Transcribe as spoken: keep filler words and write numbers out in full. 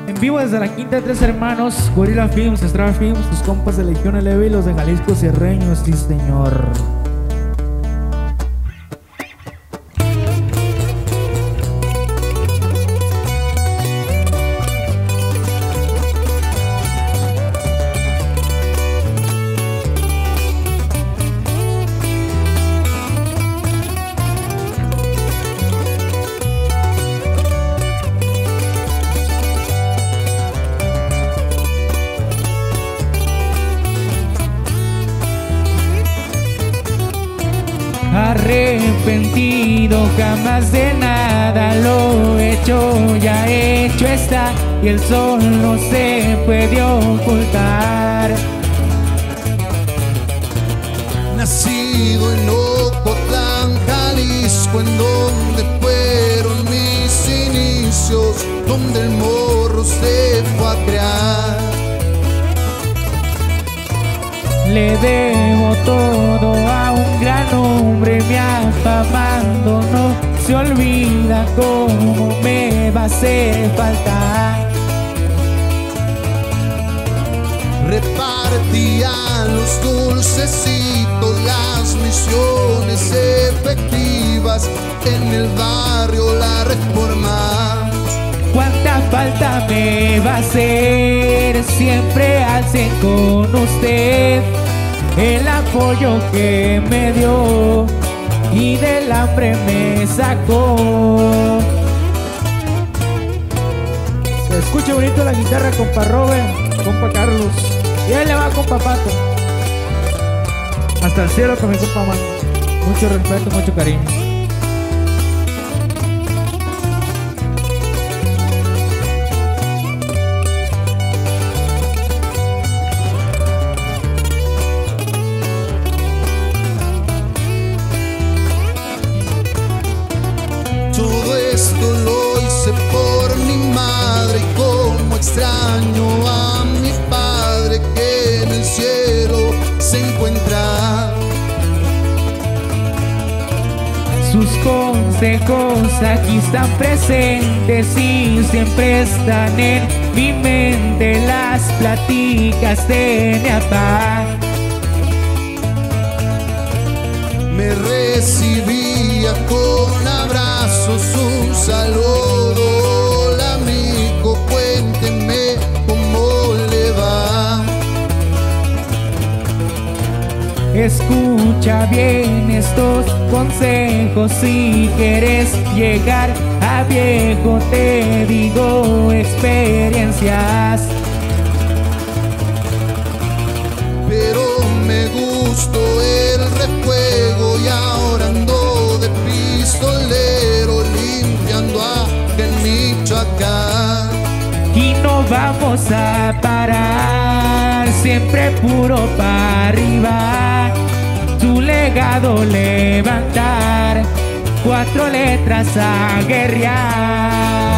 En vivo desde la Quinta de Tres Hermanos, Gorilla Films, Estrada Films, sus compas de Legión L B y los de Jalisco Sierreños, sí señor. Arrepentido jamás de nada lo hecho, ya hecho está, y el sol no se puede ocultar. Nacido en Ocotlán, Jalisco, en donde fueron mis inicios, donde el morro se fue a crear. Le debo todo a un gran hombre, mi afamando no se olvida cómo me va a hacer falta. Repartía los dulcecitos, las misiones efectivas en el barrio La Reforma. Cuánta falta me va a hacer siempre al cien con usted, el apoyo que me dio y del hambre me sacó. Se escucha bonito la guitarra, compa Robert, compa Carlos, y ahí le va compa Pato. Hasta el cielo con mi compa Mano. Mucho respeto, mucho cariño. Esto lo hice por mi madre, y como extraño a mi padre que en el cielo se encuentra. Sus consejos aquí están presentes y siempre están en mi mente, las pláticas de mi papá. Me recibía con abrazos, un saludo. Hola amigo, cuéntenme cómo le va. Escucha bien estos consejos, si quieres llegar a viejo te digo experiencias. Pero me gustó el refuego y ahora ando de pistolero limpiando acá en Michoacán. Y no vamos a parar, siempre puro para arriba, tu legado levantar, cuatro letras a guerrear.